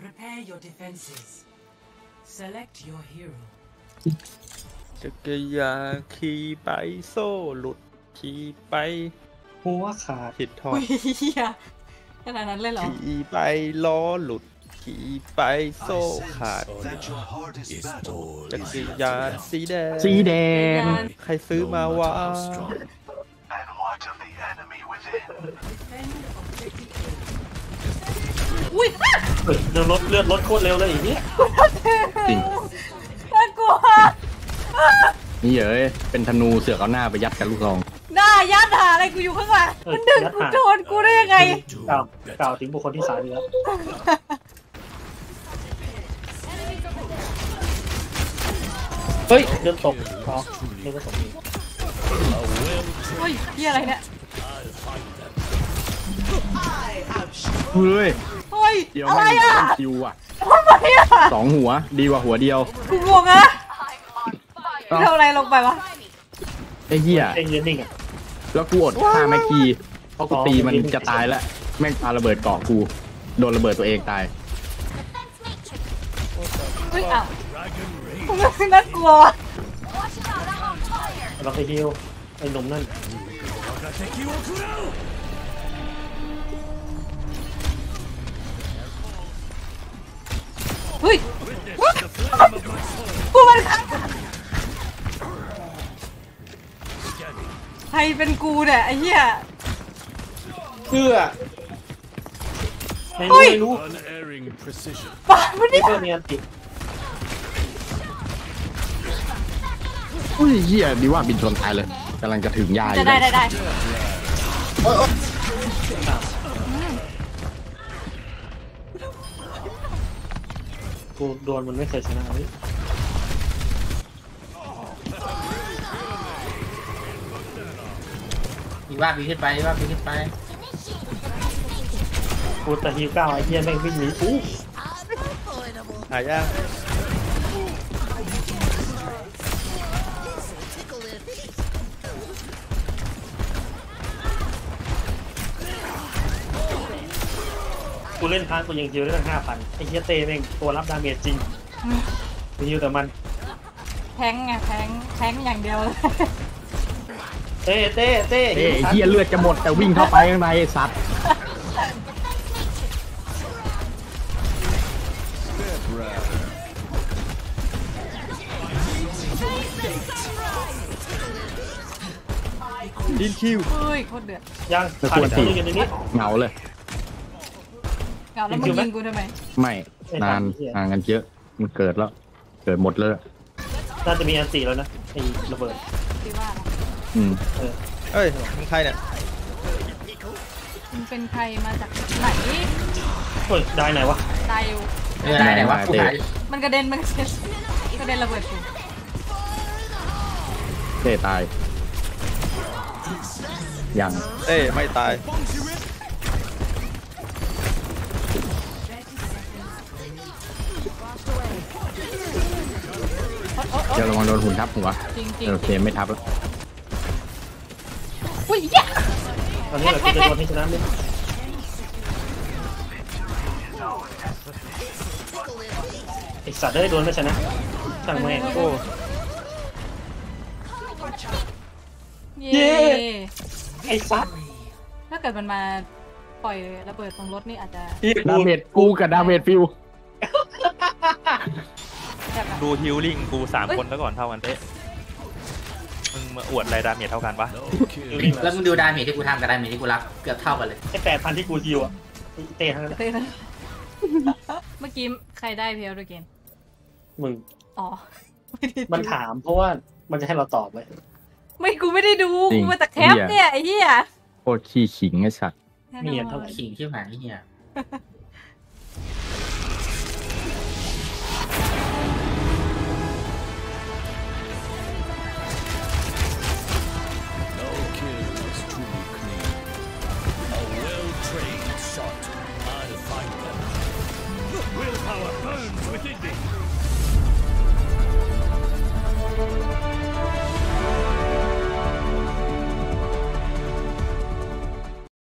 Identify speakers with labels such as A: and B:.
A: Prepare your defenses. Select your hero.
B: จักรยานขี่ไปโซ่หลุดขี่ไป
C: หัวขาด
B: ผิดทอด
D: เฮียขนาดนั้นเลยเหรอ
B: ขี่ไปล้อหลุดขี่ไปโซ่ขาดจักรยานสีแดงใครซื้อมาวะ
D: อุ้ย
C: เลือดลดโคตรเร็วเลยอย่างนี้
E: จริง
D: น่ากลัว
E: นี่เอ้ยเป็นธนูเสือกเอาหน้าไปยัดกับลูกซอง
D: หน้ายัดหาอะไรกูอยู่ข้างหลังมันดึงกูโดนกูได้ยังไง
C: กล่าวถึงบุคคลที่3แล้วเฮ้ยเดินตกอ๋อเดินตก
D: เฮ้ยเฮียอะไรเนี่ย
E: เฮ้ย
D: เดี๋ยวอะไรอ่ะ
E: คิวอ่ะ
D: ทำไมอ่ะ
E: 2หัวดีกว่าหัวเดียว
D: กูงงอะเท่าไรลงไปวะ
E: ไอ้เหี้ย
C: นิ่งอ่ะ
E: แล้วกูอดฆ่าแม็กกี้เพราะกูตีมันจะตายแล้วแม่งปาระเบิดเกาะกูโดนระเบิดตัวเองตาย
D: เฮ้ยอ้าวน่ากลัว
C: เราไปฮิวไอ้หนุ่มนั่น
D: เฮ้ยกูมันใครเป็นกูเนี่ยไอ้เหี้ย
C: เพื่อไม่รู้
D: ป่ามันนี่
C: เนียนติด
E: อุ้ยเหี้ยดีว่าบินชนตายเลยกำลังจะถึงยาอยู่
D: ได้
C: กูโดนมันไม่เคยชนะเลย
F: อีว่าปีขึ้นไปอีว่าปีขึ้นไป
C: กูแต่ฮิว9ไอ้เหี้ยแม่งวิ่งหนี
B: หายาก
C: กูเล่นพาร์ทกูยังฮิวได้ตั้ง 5,000 ไอ้เหี้ยเต้แม่งตัวรับดาเมจจริงกูฮิวแต่มัน
D: แทงไงแทงอย่างเดียวเลย
C: เต้ไ
E: อ้เหี้ยเลือดจะหมดแต่วิ่งเข้าไปข้างในไอ้สัตว์
B: ดินคิว
D: เฮ้ยโคตรเดือด
C: ยัง
E: ขาดตัวอยู่ในนี้เหงาเลย
D: เหงาแล้วมึงยิงกูทำไม
E: ไม่นานกันเยอะมันเกิดแล้วเกิดหมดเลย
C: น่าจะมีอัน4แล้วนะไอ้ระเบิด
D: ที่ว่า
B: เอ้ยมึงใครเนี่ย
D: มึงเป็นใครมาจากไหน
C: เฮ้ยได้ไหนวะ
D: ได้
F: ไหนวะ
D: มันกระเด็นระเบิดกู
E: เต้ตายยัง
B: เต้ไม่ตาย
E: เดี๋ยวระวังโดนหุ่นทับหัวโอเคไม่ทับแล้ว
D: อุ้ยเหี้ย
C: ตอนนี้เราจะโดนให้ชนะเลยไอสัตว์ได้โดนไม่ชนะช่างแม่งโอ้
D: เย้
C: ไอสัตว์
D: ถ้าเกิดมันมาปล่อยระเบิดตรงรถนี่อาจจะ
E: ดาเมจกูกับดาเมจฟิว
B: ดูฮิลลิ่งกู3 คนแล้วก่อนเท่ากันเต้มึงมาอวดอะไรดาเมจเท่ากันปะ
F: แล้วมึงดูดาเมจที่กูทำกับดาเมจที่กูรับเกือบเท่ากันเลย
C: ไอ้8,000ที่กูฮิวอ่ะเตะทั้งนั้น
D: เมื่อกี้ใครได้เพียวด้วยเกม
C: มึง
D: อ๋อ
C: มันถามเพราะว่ามันจะให้เราตอบเลย
D: ไม่กูไม่ได้ดูกูมาจากแคปเนี่ยไอ้เหี้ย
E: โคตรขี้ขิงไอ้สัตว์
C: เนียนเท่า
F: ขิงที่หายเหี้ย
A: Willpower burns within me.